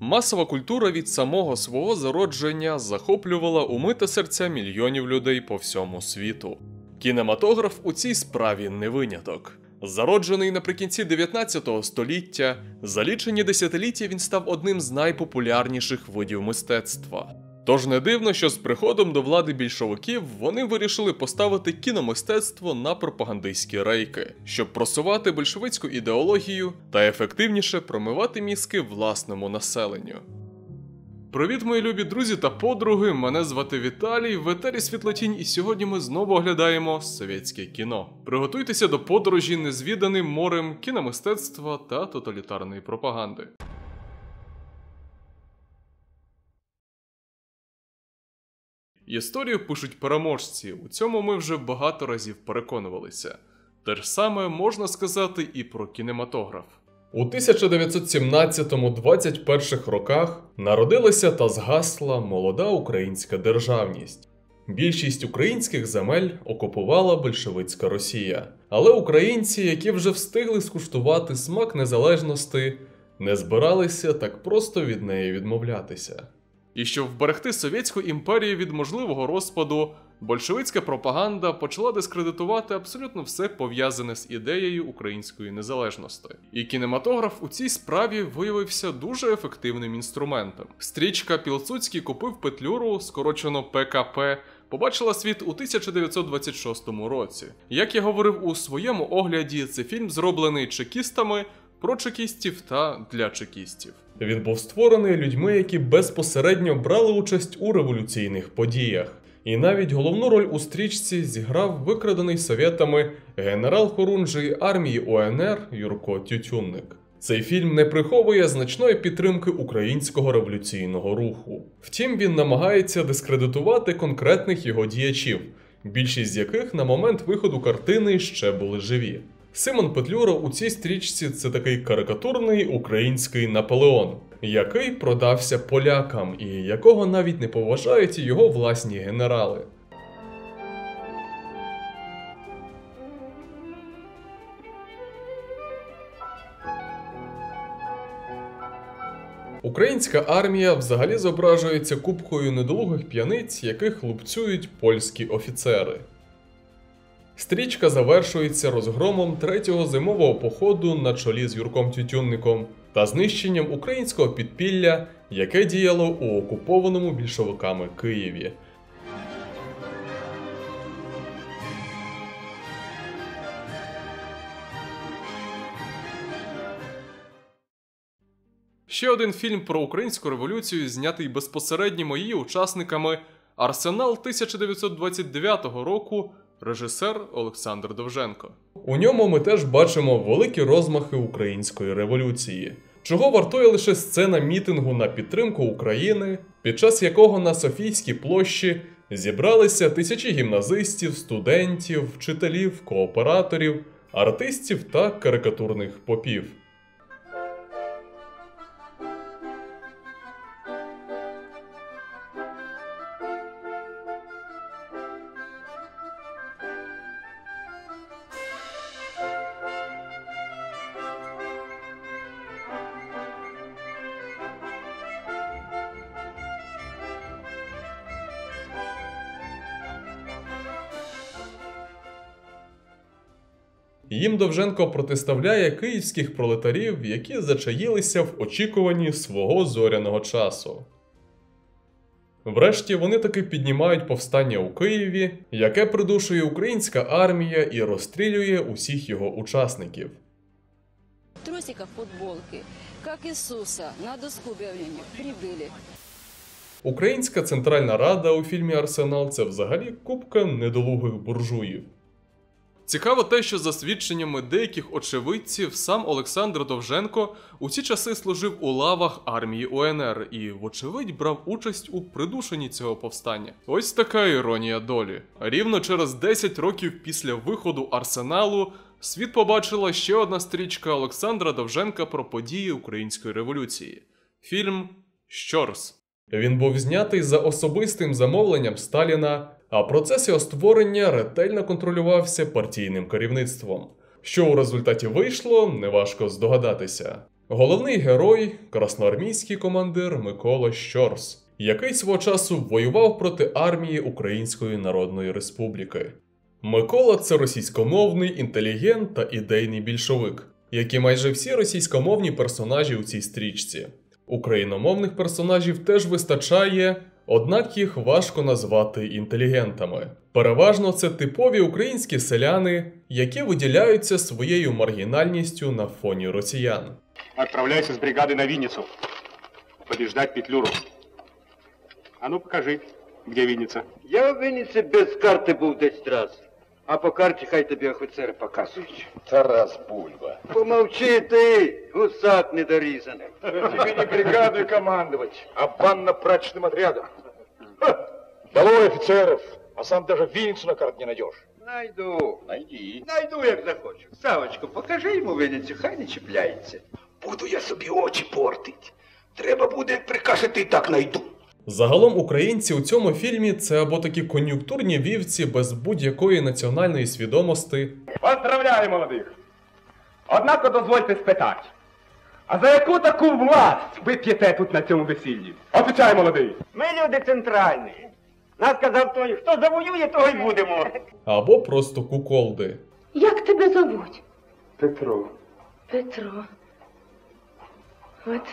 Масова культура від самого свого зародження захоплювала уми та серця мільйонів людей по всьому світу. Кінематограф у цій справі не виняток. Зароджений наприкінці 19 століття, за лічені десятиліття він став одним з найпопулярніших видів мистецтва. Тож не дивно, що з приходом до влади більшовиків вони вирішили поставити кіномистецтво на пропагандистські рейки, щоб просувати большевицьку ідеологію та ефективніше промивати мізки власному населенню. Привіт, мої любі друзі та подруги, мене звати Віталій, в етері Світлотінь, і сьогодні ми знову оглядаємо совєтське кіно. Приготуйтеся до подорожі незвіданим морем кіномистецтва та тоталітарної пропаганди. Історію пишуть переможці, у цьому ми вже багато разів переконувалися. Те ж саме можна сказати і про кінематограф. У 1917-21 роках народилася та згасла молода українська державність. Більшість українських земель окупувала большевицька Росія. Але українці, які вже встигли скуштувати смак незалежності, не збиралися так просто від неї відмовлятися. І щоб вберегти Совєтську імперію від можливого розпаду, большевицька пропаганда почала дискредитувати абсолютно все пов'язане з ідеєю української незалежності. І кінематограф у цій справі виявився дуже ефективним інструментом. Стрічка «Пілсудський купив Петлюру», скорочено ПКП, побачила світ у 1926 році. Як я говорив у своєму огляді, це фільм зроблений чекістами, про чекістів та для чекістів. Він був створений людьми, які безпосередньо брали участь у революційних подіях. І навіть головну роль у стрічці зіграв викрадений совєтами генерал хорунжий армії УНР Юрко Тютюнник. Цей фільм не приховує значної підтримки українського революційного руху. Втім, він намагається дискредитувати конкретних його діячів, більшість з яких на момент виходу картини ще були живі. Симон Петлюра у цій стрічці – це такий карикатурний український Наполеон, який продався полякам і якого навіть не поважають його власні генерали. Українська армія взагалі зображується купкою недолугих п'яниць, яких лупцюють польські офіцери. Стрічка завершується розгромом третього зимового походу на чолі з Юрком Тютюнником та знищенням українського підпілля, яке діяло у окупованому більшовиками Києві. Ще один фільм про українську революцію, знятий безпосередньо її учасниками, «Арсенал» 1929 року, режисер Олександр Довженко. У ньому ми теж бачимо великі розмахи української революції. Чого вартує лише сцена мітингу на підтримку України, під час якого на Софійській площі зібралися тисячі гімназистів, студентів, вчителів, кооператорів, артистів та карикатурних попів. Їм Довженко протиставляє київських пролетарів, які зачаїлися в очікуванні свого зоряного часу. Врешті вони таки піднімають повстання у Києві, яке придушує українська армія і розстрілює усіх його учасників. Трусика, футболки, як Ісуса, на доску об'явлення прибили. Українська Центральна Рада у фільмі «Арсенал» – це взагалі купка недолугих буржуїв. Цікаво те, що за свідченнями деяких очевидців, сам Олександр Довженко у ці часи служив у лавах армії УНР і, вочевидь, брав участь у придушенні цього повстання. Ось така іронія долі. Рівно через 10 років після виходу «Арсеналу» світ побачила ще одна стрічка Олександра Довженка про події Української революції. Фільм «Щорс». Він був знятий за особистим замовленням Сталіна, а процес його створення ретельно контролювався партійним керівництвом. Що у результаті вийшло, неважко здогадатися. Головний герой – красноармійський командир Микола Щорс, який свого часу воював проти армії Української Народної Республіки. Микола – це російськомовний інтелігент та ідейний більшовик, як і майже всі російськомовні персонажі у цій стрічці. Україномовних персонажів теж вистачає, однак їх важко назвати інтелігентами. Переважно це типові українські селяни, які виділяються своєю маргінальністю на фоні росіян. Отправляйся с бригады на Винницу. Побеждать Петлюру. А ну покажи, где Винница. Я в Вінниці без карти був десь раз. А по карті хай тобі офіцери показують. Тарас Бульба. Помовчи ти, гусак недорізаний. Тебе не бригадой командовать, а банно-прачечным отрядом. Ха! Долой офицеров, а сам даже Винницу на карте не найдешь. Найду. Найди. Найду, як захочу. Савочку, покажи йому Вінницю, хай не чіпляється. Буду я собі очі портить. Треба буде, як прикажете, і так найду. Загалом українці у цьому фільмі – це або такі кон'юнктурні вівці без будь-якої національної свідомості. Поздравляю, молодих! Однако дозвольте спитати, а за яку таку власть ви п'єте тут на цьому весіллі? Отвічай, молодий! Ми люди центральні. Нас казав той, хто завоює, того й будемо. Або просто куколди. Як тебе зовуть? Петро. Петро. От.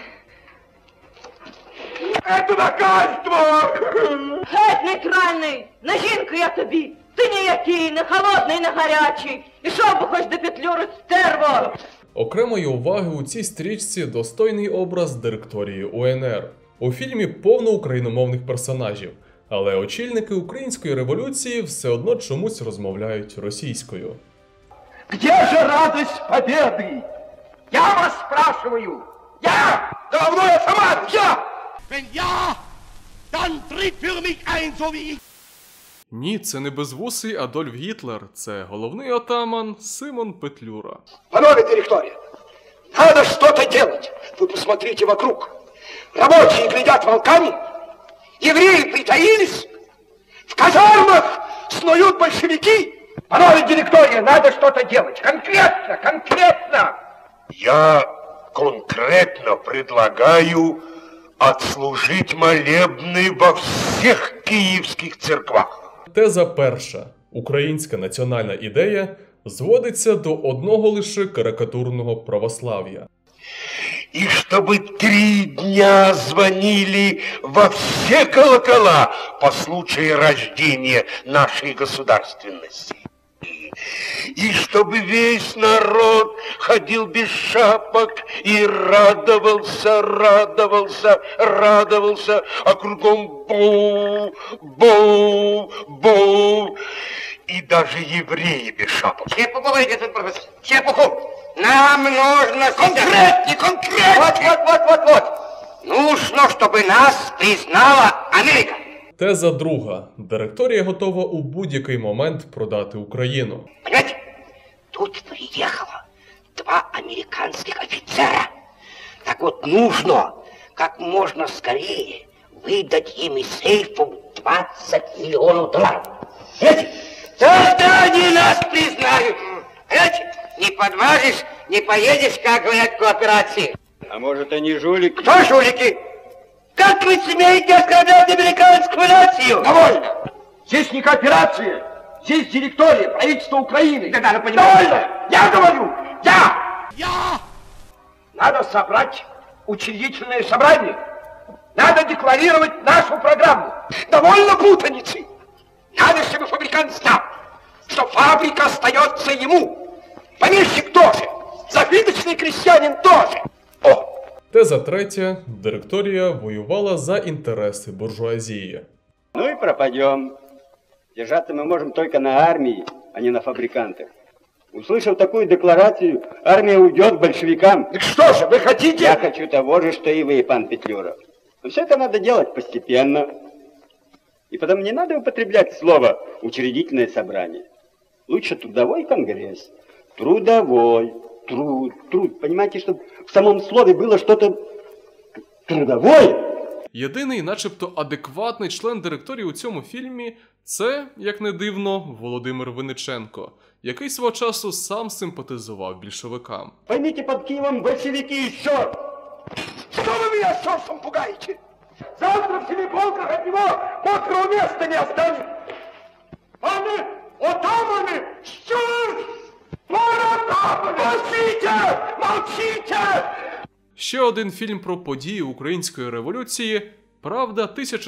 Це накальство! Геть нейтральний! На жінку я тобі! Ти ніякий, не холодний, не гарячий! Ішов би хоч до Петлюри, стерво! Окремої уваги у цій стрічці достойний образ директорії УНР. У фільмі повно україномовних персонажів, але очільники української революції все одно чомусь розмовляють російською. Где же радость победы? Я вас спрашиваю! Я! Давно я сама! Я! Wenn ja, dann tritt für mich ein, so wie ich. Ні, це не безвусий Адольф Гітлер, це головний отаман Симон Петлюра. Панове директоре, надо что-то делать. Вы посмотрите вокруг. Рабочие глядят волками, евреи притаились, в казармах снуют большевики. Панове директоре, надо что-то делать. Конкретно, конкретно. Я конкретно предлагаю отслужить молебны во всех киевских церквах. Теза перша. Українська національна ідея зводиться до одного лише карикатурного православ'я. И чтобы 3 дня звонили во все колокола по случаю рождения нашей государственности. И чтобы весь народ ходил без шапок и радовался, радовался, радовался, а кругом боу, боу, боу. И даже евреи без шапок. Чепуху говорите, профессор, чепуху. Нам нужно... Конкретнее, конкретнее. Вот. Нужно, чтобы нас признала Америка. Теза друга. Директорія готова у будь-який момент продати Україну. Понимаете, тут приехало 2 американских офицера. Так вот, нужно как можно скорее выдать им из сейфов 20 миллионов долларов. Понимаете? Тогда они нас признают. Понимаете? Не подважишь, не поедешь, как говорят, в кооперации. А может, они жулики? Кто жулики? Как вы смеете оскорблять американскую нацию? Довольно! Здесь не кооперация, здесь директория, правительство Украины. Да надо понимать. Довольно! Я говорю! Я! Ja! Надо собрать учредительное собрание. Надо декларировать нашу программу. Довольно путаницы. Надо, чтобы фабрикант знал, что фабрика остается ему. Помещик тоже. Зажиточный крестьянин тоже. О! Теза третя. Директорія воювала за інтереси буржуазії. Ну и пропадем. Держаться мы можем только на армии, а не на фабрикантах. Услышав такую декларацию, армия уйдет к большевикам. Так что же, вы хотите? Я хочу того же, что и вы, пан Петлюра. Но все это надо делать постепенно. И потом не надо употреблять слово «учредительное собрание». Лучше трудовой конгресс. Трудовой. Труд. Понимаете, чтобы в самом слове было что-то трудовое. Єдиний, начебто адекватний член директорії у цьому фільмі – це, як не дивно, Володимир Винниченко, який свого часу сам симпатизував більшовикам. Поймите, под Киевом большевики еще! Что вы меня черством пугаете? Завтра в семи полках от него мокрого места не останет. Они, отаманы, щур! Молчите! Молчите! Ще один фільм про події Української революції «Правда»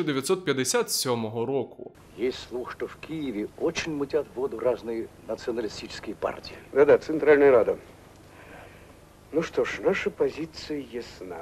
1957 року. Есть слух, что в Киеве очень мутят воду разные националистические партии. Да-да, Центральная Рада. Ну что ж, наша позиция ясна.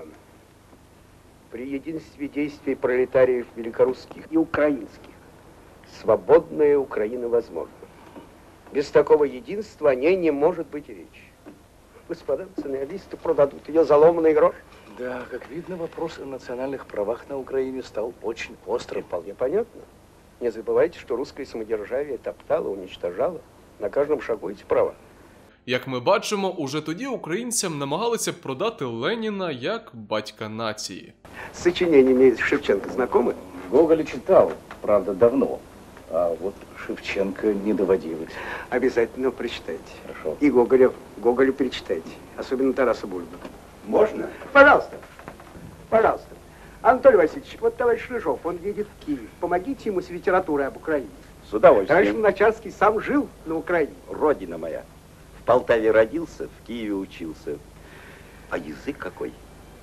При единстве действий пролетариев великорусских и украинских свободная Украина возможна. Без такого единства о ней не может быть и речи. Господа националисты продадут ее за ломаный грош. Да, как видно, вопрос о национальных правах на Украине стал очень острым. Вполне понятно. Не забывайте, что русское самодержавие топтало, уничтожало на каждом шагу эти права. Як ми бачимо, уже тоді українцям намагалися продати Леніна як батька нації. С сочинениями Шевченко знакомы? Гоголя читал, правда, давно. А вот Шевченко не доводилось. Обязательно прочитайте. Хорошо. И Гоголю перечитайте. Особенно Тараса Бульбу. Можно? Пожалуйста. Пожалуйста. Анатолий Васильевич, вот товарищ Рыжов, он едет в Киев. Помогите ему с литературой об Украине. С удовольствием. Товарищ Луначарский сам жил на Украине. Родина моя. В Полтаве родился, в Киеве учился. А язык какой?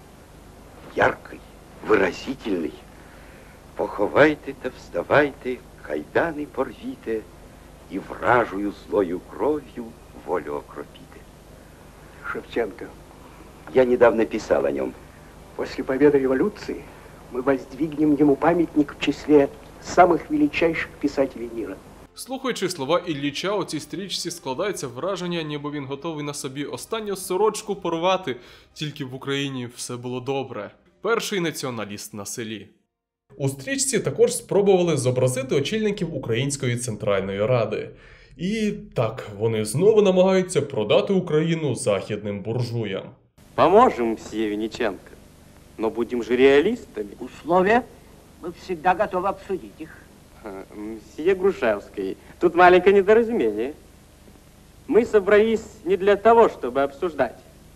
Яркий, выразительный. Поховайте та вставайте, кайдани порвіте, і вражою злою кров'ю волю окропите. Шевченко. Я недавно писал о нем. После победы революции мы воздвигнем ему памятник в числе самых величайших писателей мира. Слухаючи слова Ілліча у цій стрічці, складається враження, ніби він готовий на собі останню сорочку порвати, тільки в Україні все було добре. Перший націоналіст на селі. У стрічці також спробували зобразити очільників Української Центральної Ради. І так, вони знову намагаються продати Україну західним буржуям. Поможем, мсье Винниченко, но будем же реалистами. Условия? Мы всегда готовы обсудить их. Мсье Грушевский, тут маленькое недоразумение. Мы собрались не для того, чтобы обсуждать.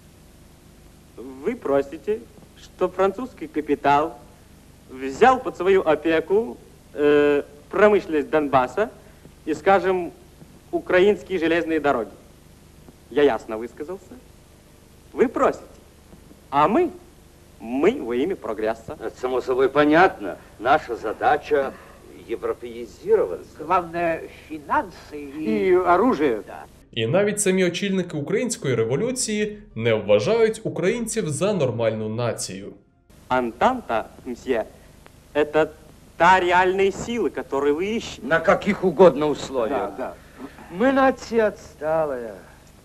Вы просите, чтобы французский капитал взял под свою опеку промышленность Донбасса и, скажем, украинские железные дороги. Я ясно высказался. Вы просите, а мы во имя прогресса. Это само собой понятно. Наша задача европеизироваться. Главное, финансы И оружие. Да. І навіть самі очільники Української революції не вважають українців за нормальну націю. Антанта, мсье, это та реальная сила, которую вы ищете. На каких угодно условиях. Да. Мы нация отсталая.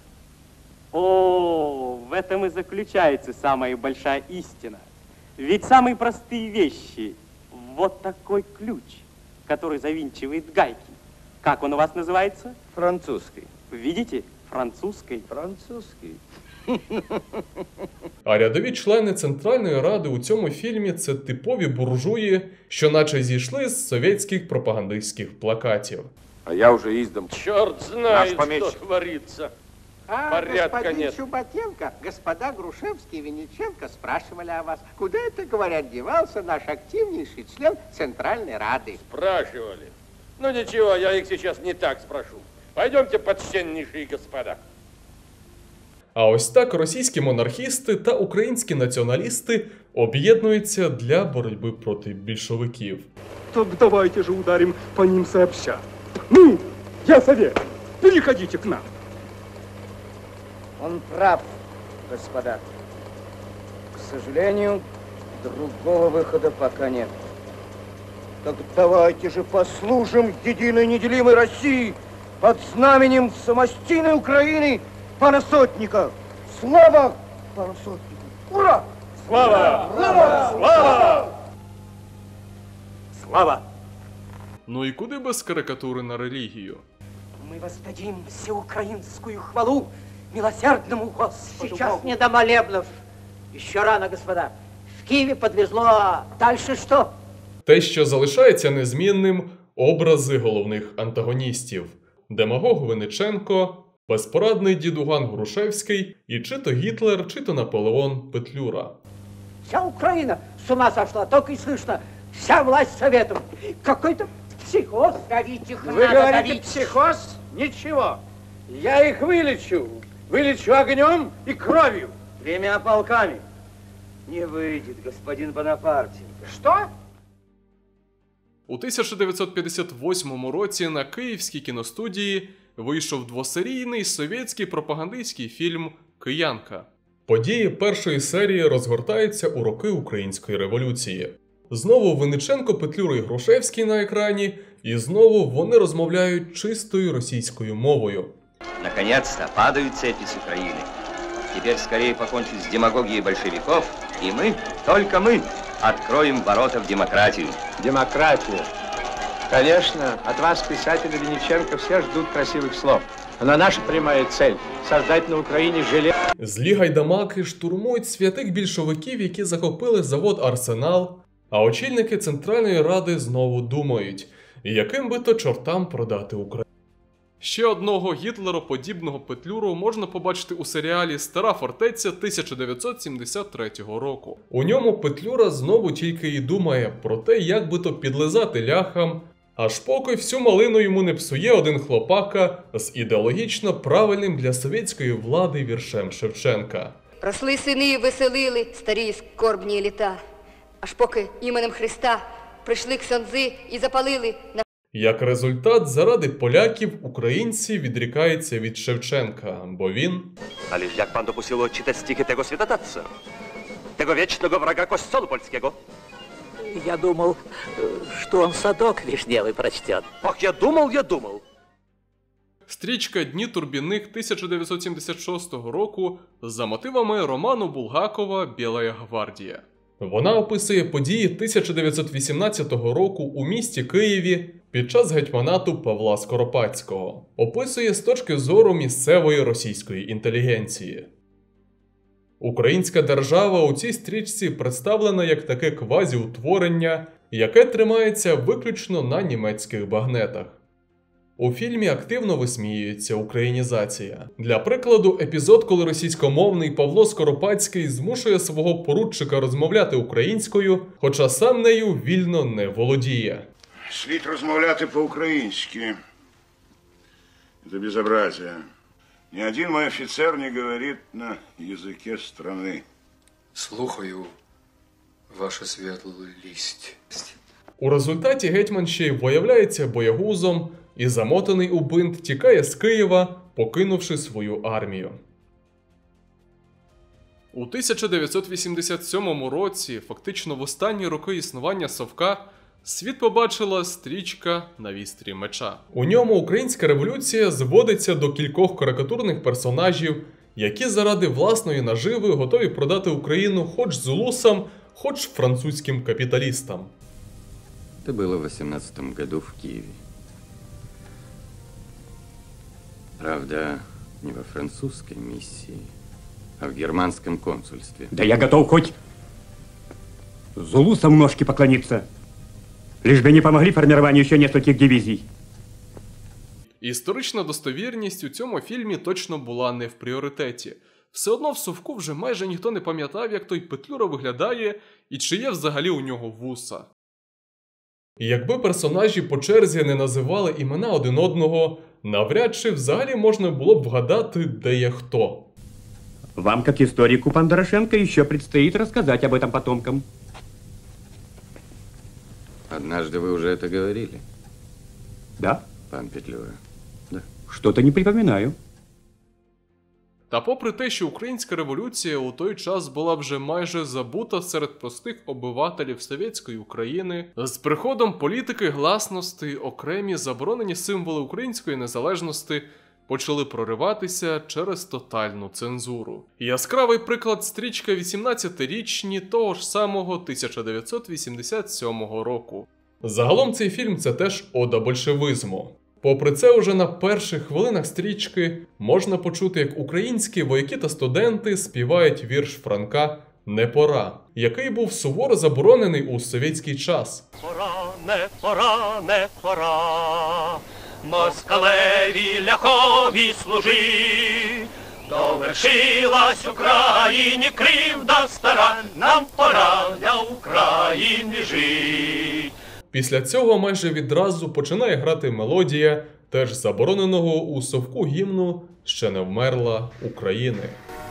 О, в этом и заключается самая большая истина. Ведь самые простые вещи, вот такой ключ, который завинчивает гайки. Как он у вас называется? Французский. Видите? Французской. Французский. А рядові члени Центральної Ради у цьому фільмі – це типові буржуї, що наче зійшли з совєтських пропагандистських плакатів. А я уже издам. Черт знает, что творится. Порядка господин нет. Чуботенко, господа Грушевский и Винниченко спрашивали о вас. Куда это, говорят, девался наш активнейший член Центральной Рады? Спрашивали. Ну ничего, я их сейчас не так спрошу. Пойдемте, почтеннейшие господа. А ось так російські монархісти та українські націоналісти об'єднуються для боротьби проти більшовиків. Так давайте же ударим по ним сообща. Ну, я советую, переходите к нам. Он прав, господа. К сожалению, другого выхода пока нет. Так давайте же послужим единой неделимой России под знаменем самостийной Украины пана Сотника. Слава пану Сотнику! Ура! Слава! Слава! Слава! Слава! Ну і куди без карикатури на релігію? Мы воздадим всеукраинскую хвалу милосердному Господу. Сейчас не до молебнов. Еще рано, господа. В В Киеве подвезло, а дальше что? Те, що залишається незмінним – образи головних антагоністів – демагог Винниченко, безпорадний дідуган Грушевський і чи то Гітлер, чи то Наполеон Петлюра. Вся Украина с ума сошла, только и слышно, вся власть советом. Какой-то психоз. Давить их Вы надо, говорите, давить. психоз? Ничего. Я их вылечу. Вылечу огнем и кровью. Тремя полками. Не выйдет, господин Бонапартенко. Что? У 1958 році на Київській кіностудії вийшов двосерійний совєтський пропагандистський фільм «Киянка». Події першої серії розгортаються у роки Української революції. Знову Винниченко, Петлюра і Грушевський на екрані, і знову вони розмовляють чистою російською мовою. Наконец-то падают цепи с Украины. Теперь скорее покончить с демагогией большевиков, и мы, только мы, откроем ворота в демократию. Демократия. Конечно, от вас, писателя Винниченко, все ждут красивых слов. Но наша прямая цель – создать на Украине железо. Злі гайдамаки штурмують святих більшовиків, які захопили завод «Арсенал», а очільники Центральної Ради знову думають, яким би то чортам продати Україну. Ще одного гітлероподібного Петлюру можна побачити у серіалі «Стара фортеця» 1973 року. У ньому Петлюра знову тільки і думає про те, як би то підлизати ляхам, аж поки всю малину йому не псує один хлопака з ідеологічно правильним для совєтської влади віршем Шевченка. Росли сини і веселили старі скорбні літа, аж поки іменем Христа прийшли ксьондзи і запалили на... Як результат, заради поляків українці відрікаються від Шевченка, бо він... Але ж як пан допустило читати стихи того святотатця? Того вічного врага Костолу польського? Я думал, что он садок вишневый прочтет. Ах, я думал. Стрічка «Дні Турбіних» 1976 року за мотивами роману Булгакова «Білая гвардія». Вона описує події 1918 року у місті Києві під час гетьманату Павла Скоропадського. Описує з точки зору місцевої російської інтелігенції. Українська держава у цій стрічці представлена як таке квазіутворення, яке тримається виключно на німецьких багнетах. У фільмі активно висміюється українізація. Для прикладу, епізод, коли російськомовний Павло Скоропадський змушує свого поручика розмовляти українською, хоча сам нею вільно не володіє. Слід розмовляти по-українськи. Це безобразие. Ни один мой офицер не говорит на языке страны. Слухаю, ваша світлість. У результаті гетьман ще й виявляється боягузом і замотаний у бинт тікає з Києва, покинувши свою армію. У 1987 році, фактично в останні роки існування Совка, світ побачила стрічка «На вістрі меча». У ньому українська революція зводиться до кількох карикатурних персонажів, які заради власної наживи готові продати Україну хоч зулусам, хоч французьким капіталістам. Это было в 18 году в Киеве. Правда, не во французской миссии, а в германском консульстве. Да я готов хоть зулусам ножки поклониться, лишь бы не помогли формированию еще нескольких дивизий. Історична достовірність у цьому фільмі точно була не в пріоритеті. Все одно в Совку вже майже ніхто не пам'ятав, як той Петлюра виглядає і чи є взагалі у нього вуса. І якби персонажі по черзі не називали імена один одного, навряд чи взагалі можна було б вгадати, де є хто. Вам, как историку, пан Дорошенко, еще предстоит рассказать об этом потомкам. Однажды вы уже это говорили. Да? Пан Петлюра. Да. Что-то не припоминаю. Та попри те, що українська революція у той час була вже майже забута серед простих обивателів совєтської України, з приходом політики гласності окремі заборонені символи української незалежності почали прориватися через тотальну цензуру. Яскравий приклад стрічка «18-річні» того ж самого 1987 року. Загалом цей фільм – це теж ода большевизму. Попри це, уже на перших хвилинах стрічки можна почути, як українські вояки та студенти співають вірш Франка «Не пора», який був суворо заборонений у совєтський час. Пора, не пора, не пора, москалеві ляхові служи, довершилась Україні кривда стара, нам пора для України жить. Після цього майже відразу починає грати мелодія теж забороненого у совку гімну «Ще не вмерла України».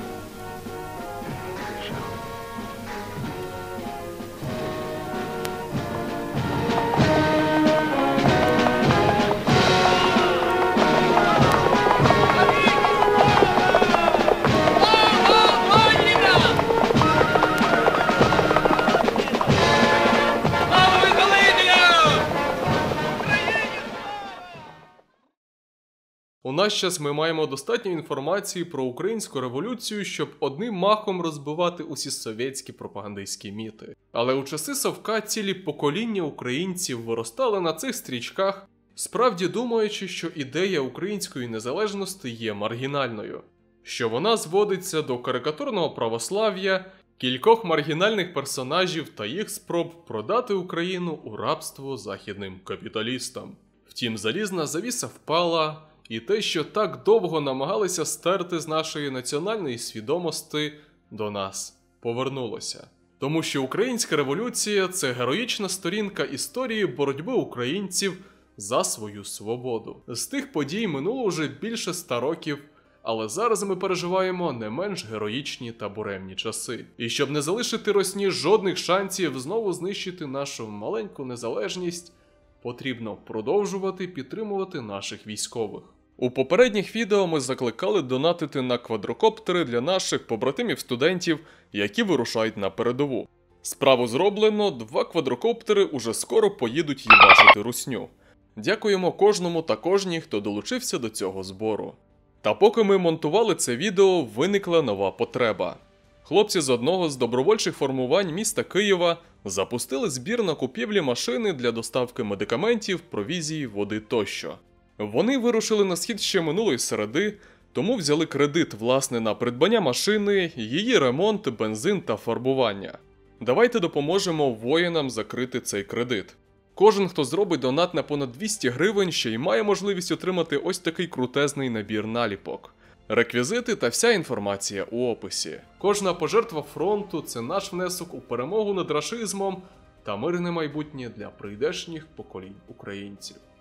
У наш час ми маємо достатньо інформації про українську революцію, щоб одним махом розбивати усі совєтські пропагандистські міти. Але у часи совка цілі покоління українців виростали на цих стрічках, справді думаючи, що ідея української незалежності є маргінальною, що вона зводиться до карикатурного православ'я, кількох маргінальних персонажів та їх спроб продати Україну у рабство західним капіталістам. Втім, залізна завіса впала, і те, що так довго намагалися стерти з нашої національної свідомості, до нас повернулося. Тому що українська революція – це героїчна сторінка історії боротьби українців за свою свободу. З тих подій минуло вже більше 100 років, але зараз ми переживаємо не менш героїчні та буремні часи. І щоб не залишити Росні жодних шансів знову знищити нашу маленьку незалежність, потрібно продовжувати підтримувати наших військових. У попередніх відео ми закликали донатити на квадрокоптери для наших побратимів-студентів, які вирушають на передову. Справу зроблено, 2 квадрокоптери уже скоро поїдуть їбачити русню. Дякуємо кожному та кожній, хто долучився до цього збору. Та поки ми монтували це відео, виникла нова потреба. Хлопці з одного з добровольчих формувань міста Києва запустили збір на купівлі машини для доставки медикаментів, провізії, води тощо. Вони вирушили на схід ще минулої середи, тому взяли кредит, власне, на придбання машини, її ремонт, бензин та фарбування. Давайте допоможемо воїнам закрити цей кредит. Кожен, хто зробить донат на понад 200 гривень, ще й має можливість отримати ось такий крутезний набір наліпок. Реквізити та вся інформація у описі. Кожна пожертва фронту – це наш внесок у перемогу над рашизмом та мирне майбутнє для прийдешніх поколінь українців.